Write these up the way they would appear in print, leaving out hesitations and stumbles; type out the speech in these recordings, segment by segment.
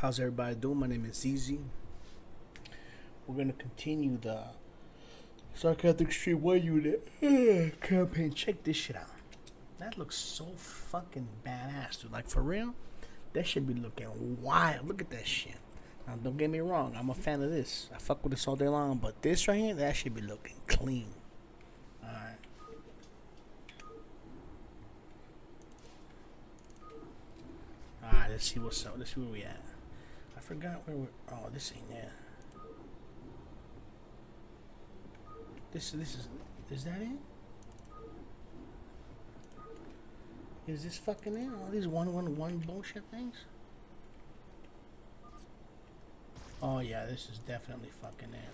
How's everybody doing? My name is ZeeZee. We're gonna continue the Starcraft Extreme 1 unit campaign. Check this shit out. That looks so fucking badass, dude. Like, for real? That should be looking wild. Look at that shit. Now, don't get me wrong. I'm a fan of this. I fuck with this all day long. But this right here, that should be looking clean. Alright. Alright, let's see what's up. Let's see where we at. I forgot where we're... Oh, this ain't it. This is that it? Is this fucking it? All these one bullshit things? Oh yeah, this is definitely fucking it.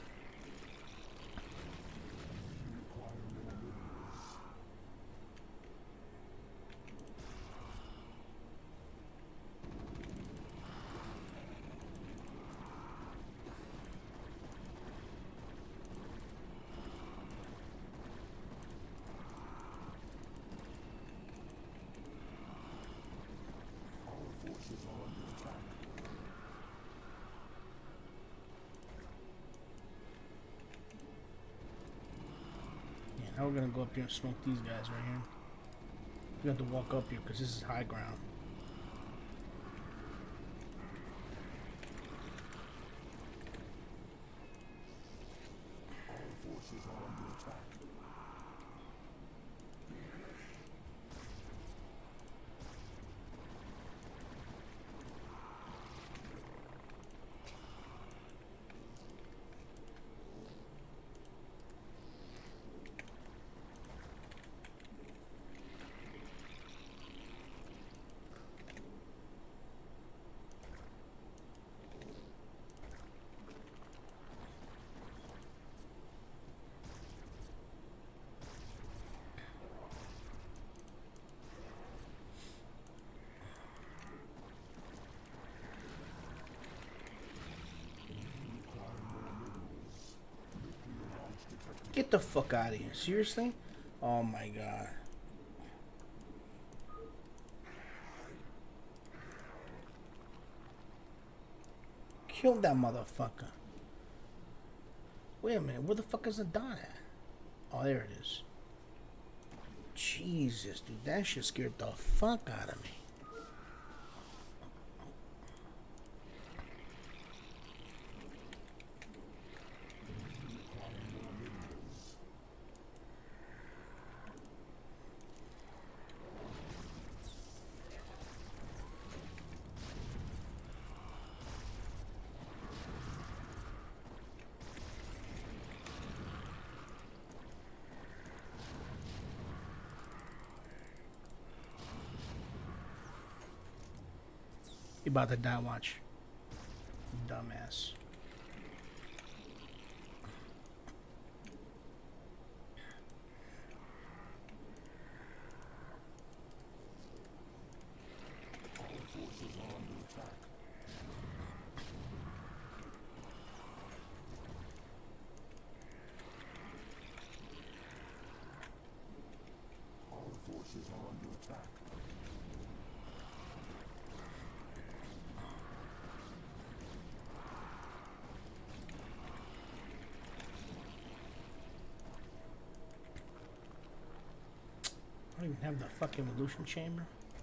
Now we're gonna go up here and smoke these guys right here. We have to walk up here because this is high ground. Our forces are under attack. Get the fuck out of here. Seriously? Oh my god. Kill that motherfucker. Wait a minute. Where the fuck is the dot at? Oh, there it is. Jesus, dude. That shit scared the fuck out of me. You about to die, watch. Dumbass. Our forces are under attack. Our forces are under attack. I don't even have the fucking evolution chamber.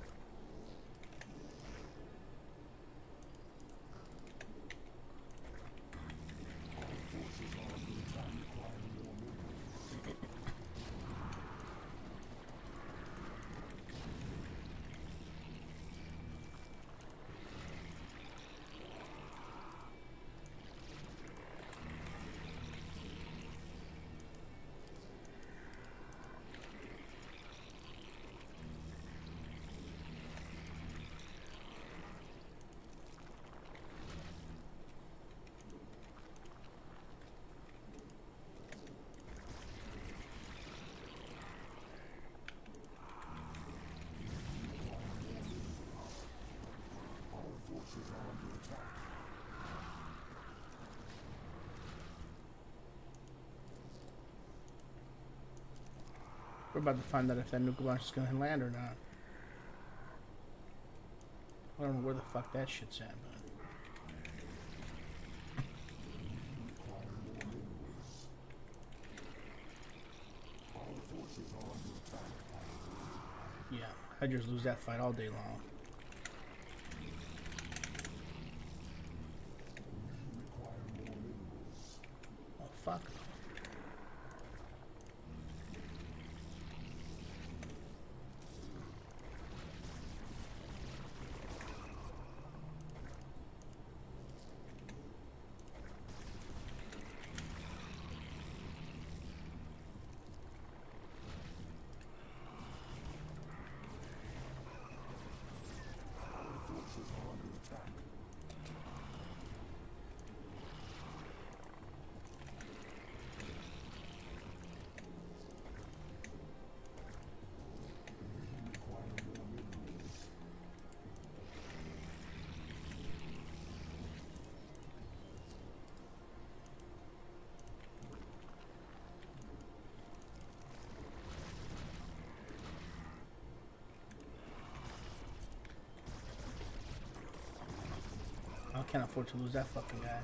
We're about to find out if that nuclear launch is going to land or not. I don't know where the fuck that shit's at, but... I just lose that fight all day long. Oh fuck. I can't afford to lose that fucking guy.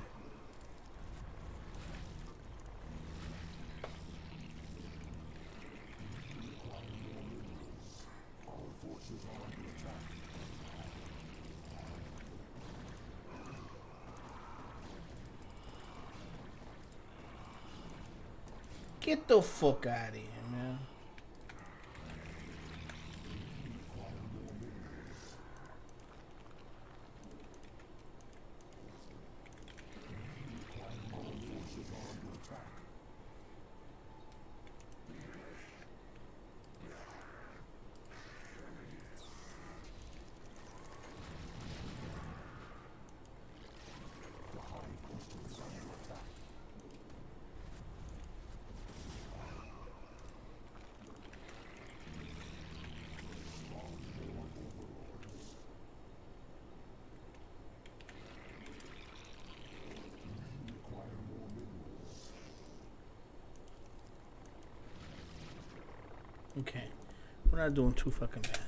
Get the fuck out of here, man. Okay, we're not doing too fucking bad.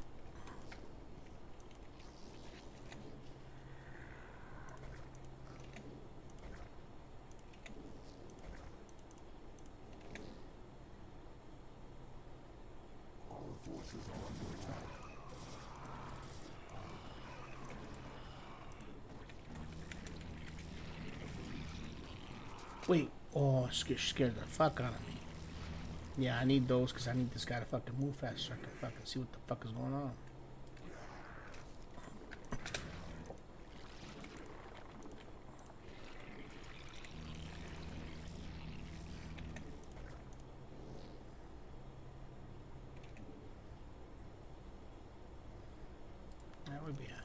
Our forces are under attack. Wait, oh, scared the fuck out of me. Yeah, I need those because I need this guy to fucking move faster so I can fucking see what the fuck is going on. That would be it.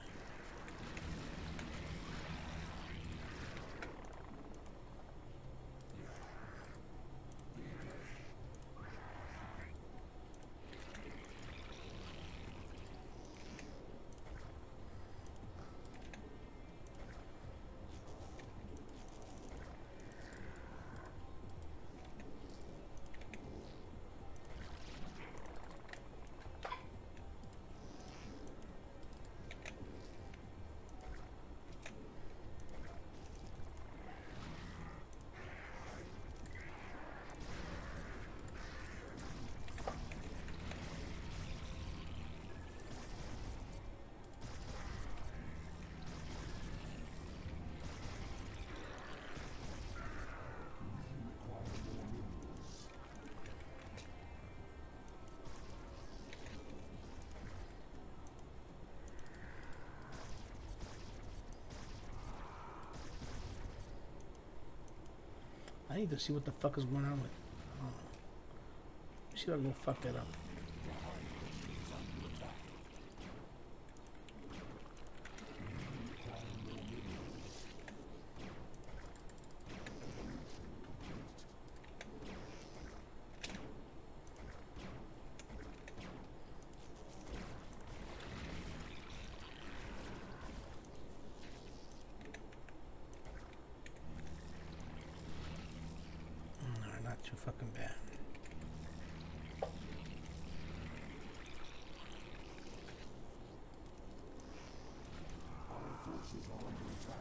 I need to see what the fuck is going on with. Oh. See if I can go fuck that up. Too fucking bad. Our forces are under attack.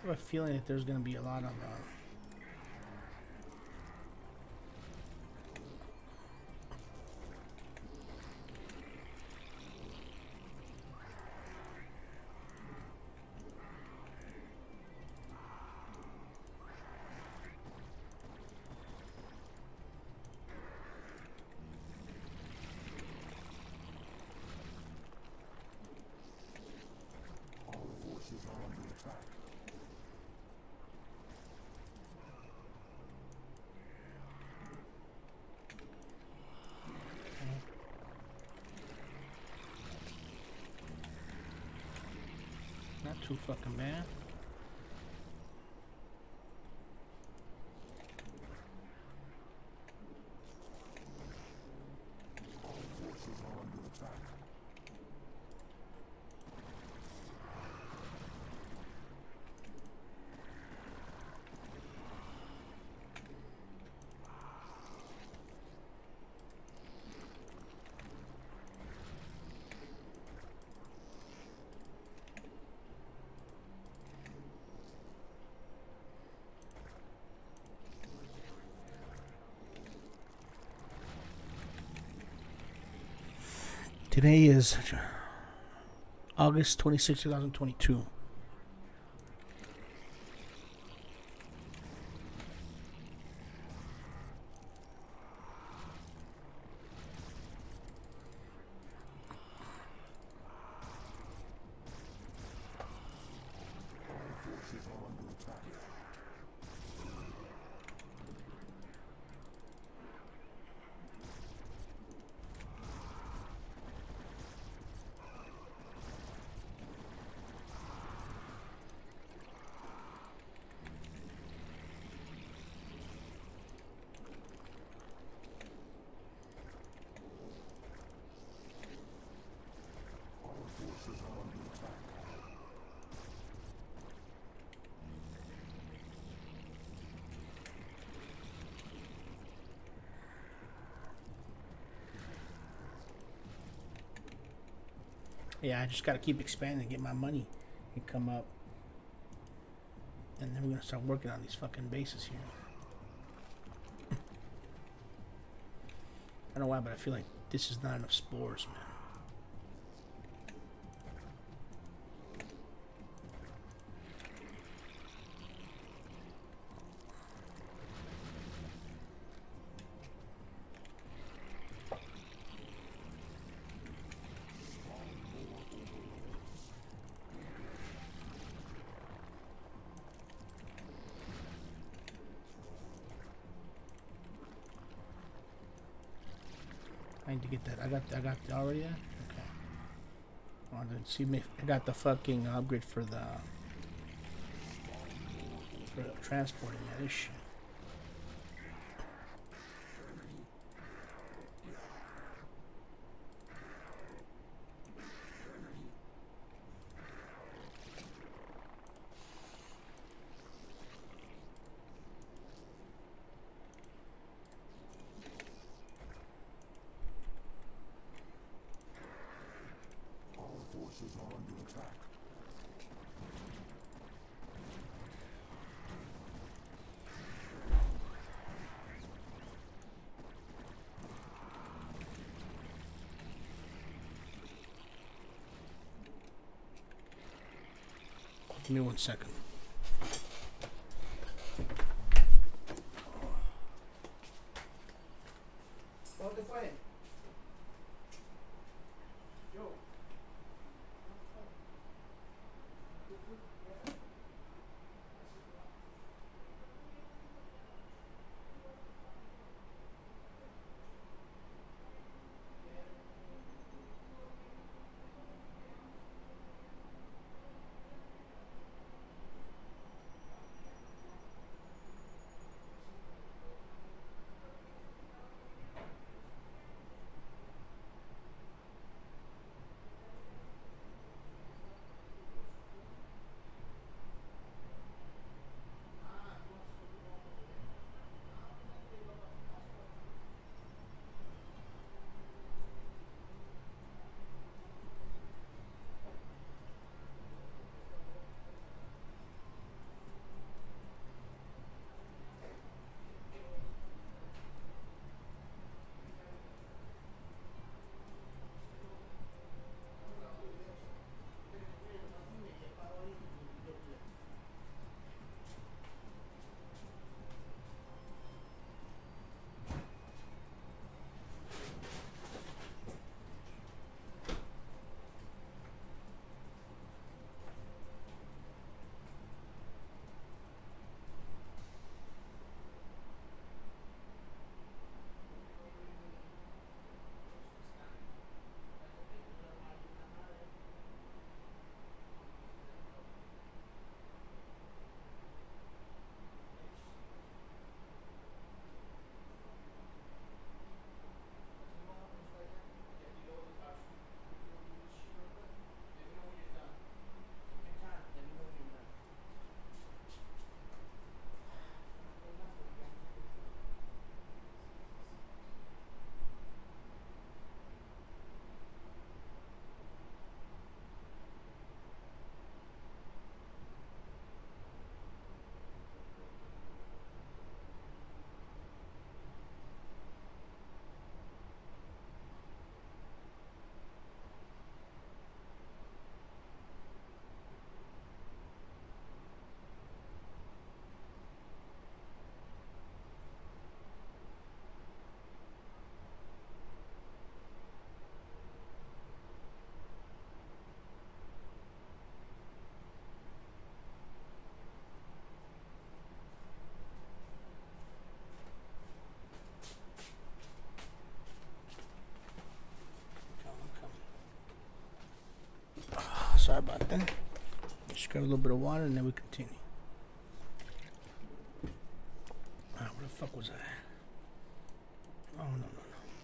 have a feeling that there's going to be a lot of not too fucking bad. Today is August 26, 2022. Yeah, I just gotta keep expanding, get my money and come up. And then we're gonna start working on these fucking bases here. I don't know why, but I feel like this is not enough spores, man. I need to get that. I got already that? Okay. I wanted to see me. I got the fucking upgrade for the transporting that this shit. Forces are under attack. Give me 1 second. ¿Dónde fue? Yo. Sorry about that. Just grab a little bit of water and then we continue. Alright, where the fuck was I? Oh, no, no, no.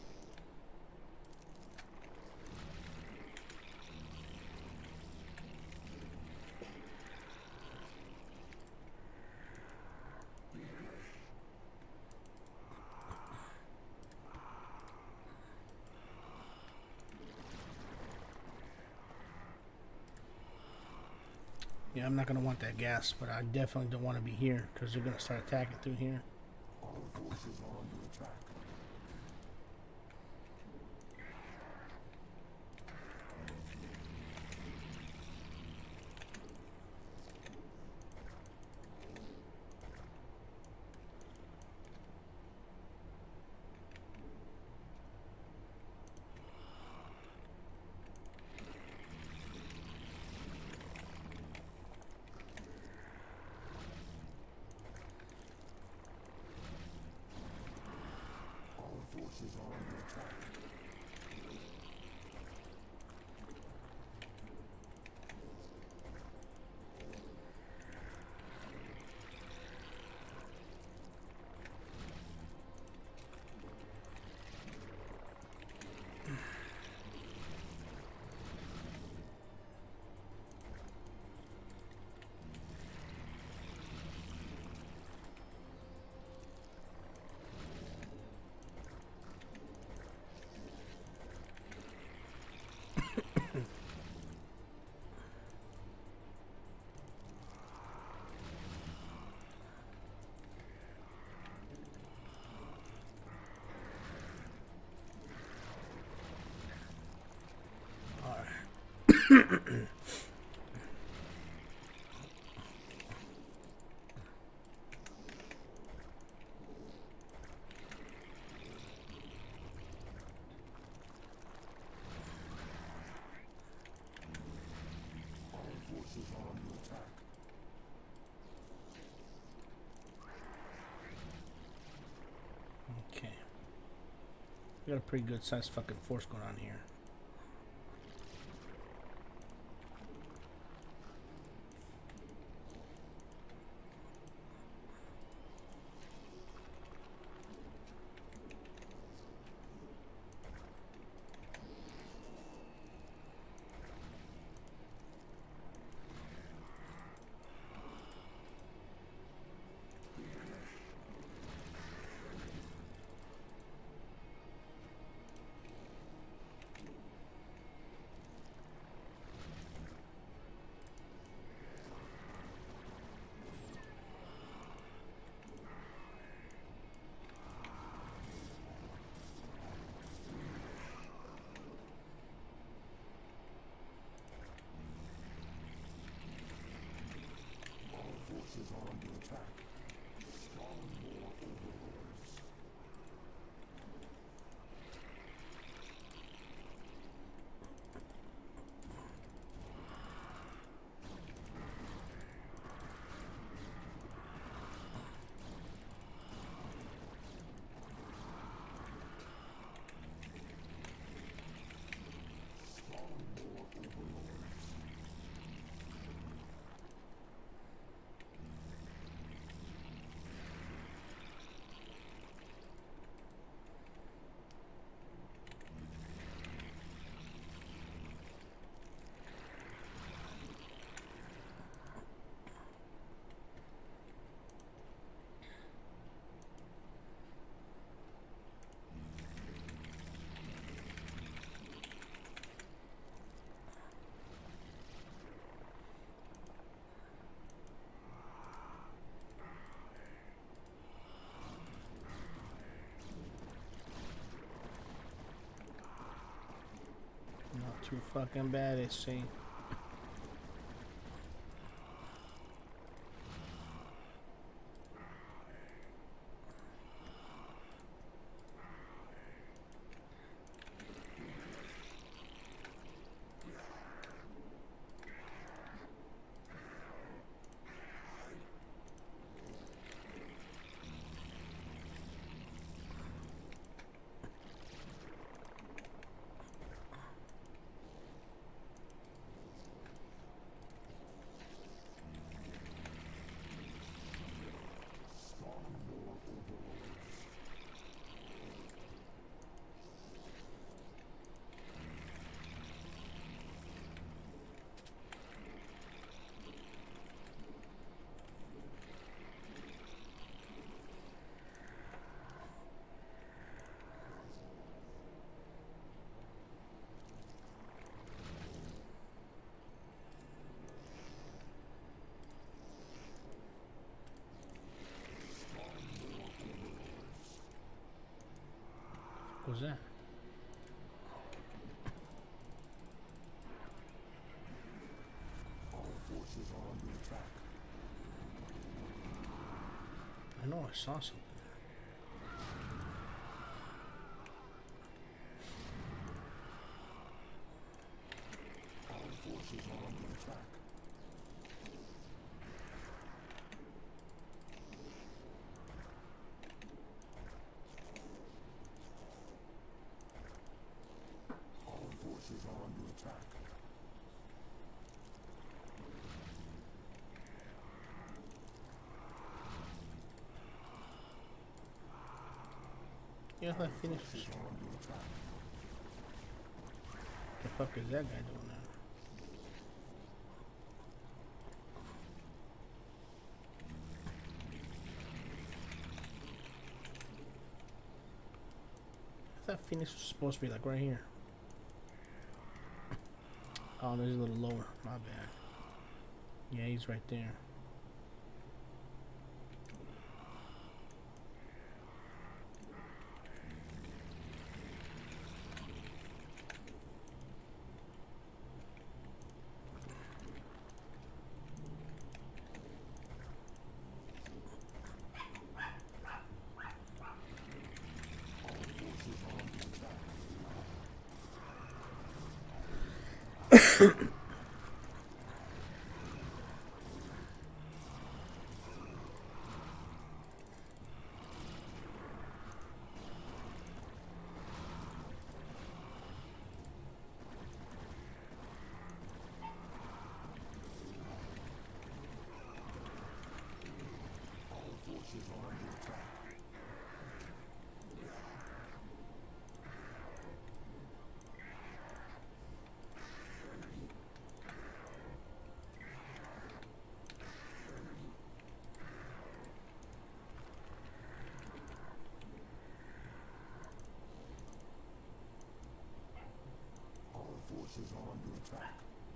Yeah, I'm not going to want that gas, but I definitely don't want to be here because they're going to start attacking through here. Our forces are under attack. Forces are under attack. Forces are under attack. Okay. We got a pretty good sized fucking force going on here. Forces are under attack. Spawn more overlords. Spawn more overlords. Not too fucking bad, it seems. Was that? Our forces are under attack. I know I saw something. Our forces are under attack. Our forces are under attack. Yeah, I finished this. Are under attack. The fuck is that guy doing now? I thought Phoenix was supposed to be like right here. Oh, there's a little lower. My bad. Yeah, he's right there. Forces are under attack.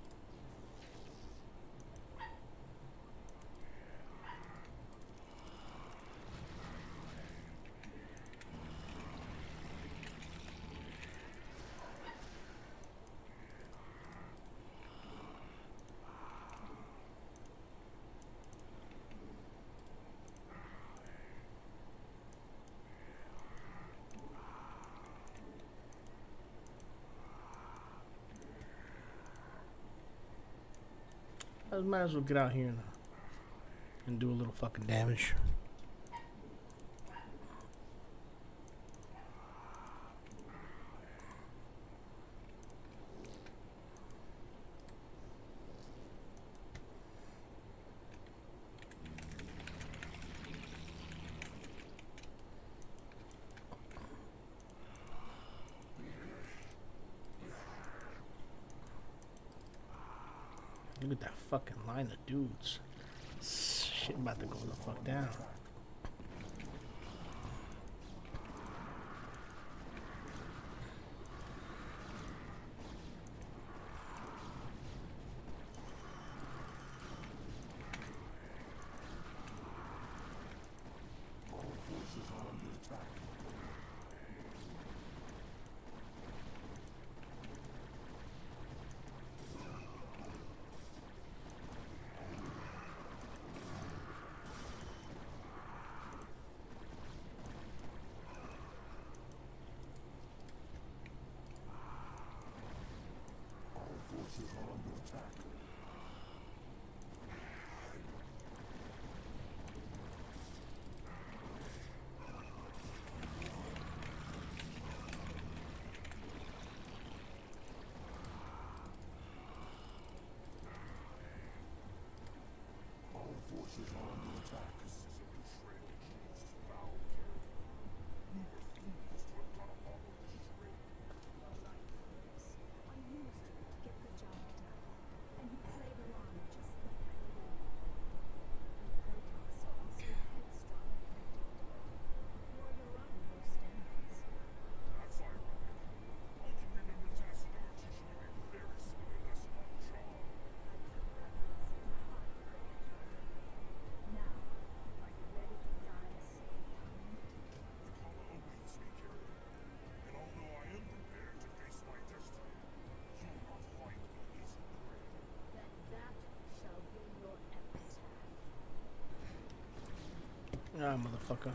I might as well get out here and do a little fucking damage. Look at that fucking line of dudes. Shit about to go the fuck down. time, motherfucker.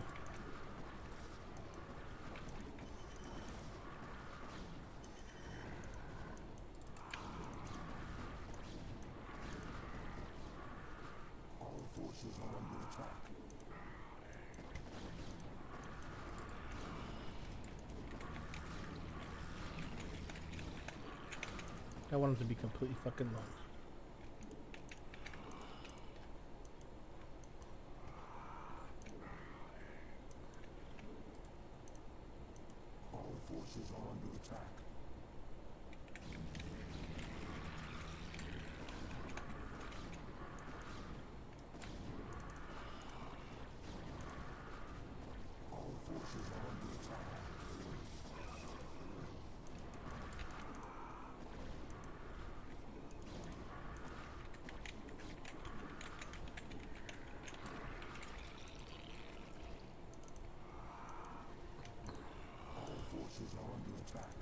Our forces are under attack. I want him to be completely fucking alone. Our forces are under attack. Our forces are under attack. Our forces are under attack.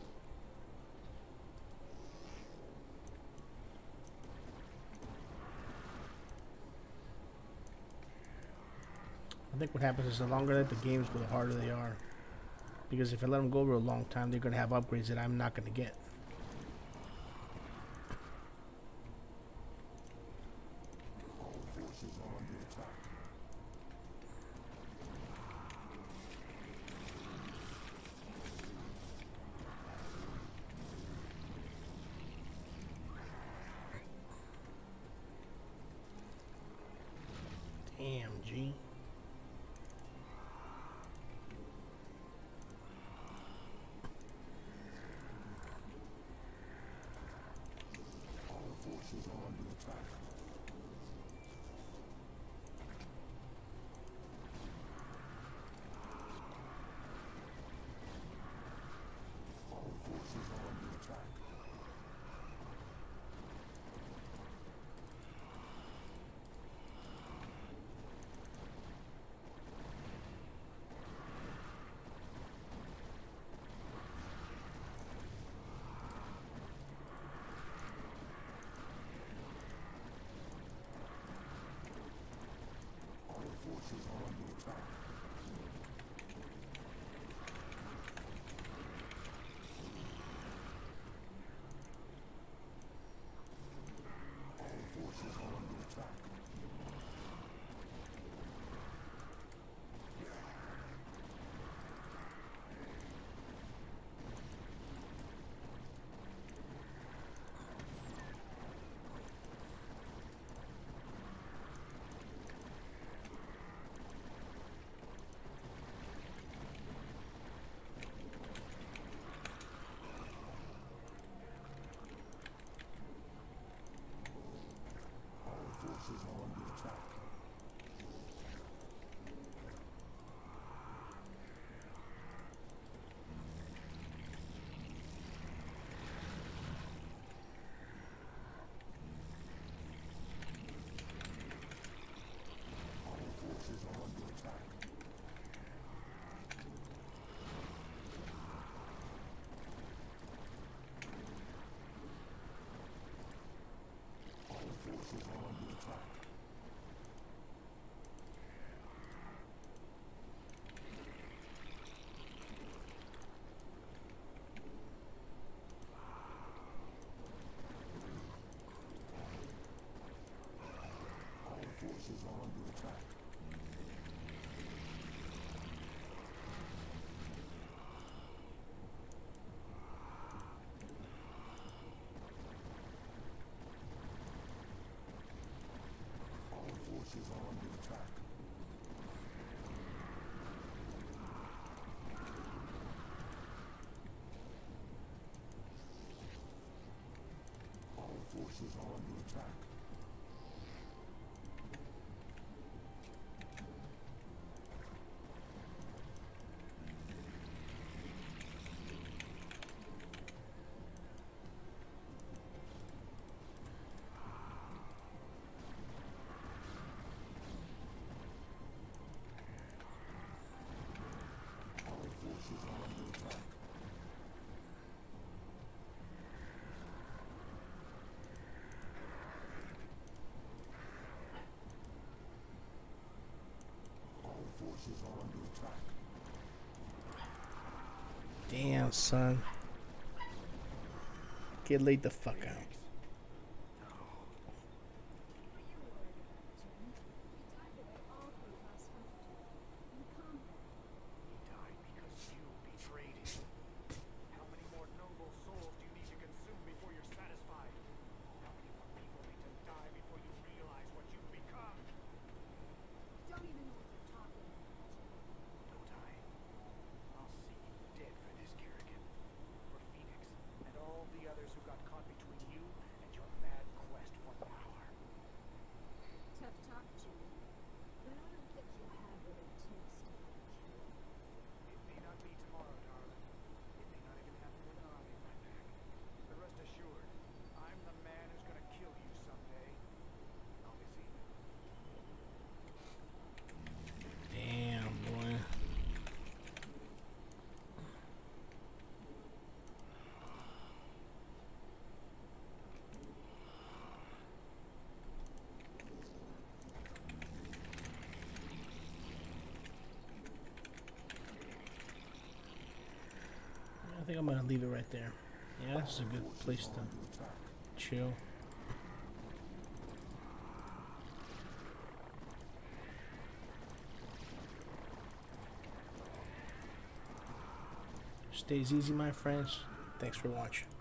I think what happens is the longer that the games go, the harder they are. Because if I let them go over a long time, they're gonna have upgrades that I'm not gonna get. Our forces are under attack. Damn, G. Damn, son. Get laid the fuck out. I think I'm gonna leave it right there. Yeah, this is a good place to chill. Stay ZeeZee, my friends. Thanks for watching.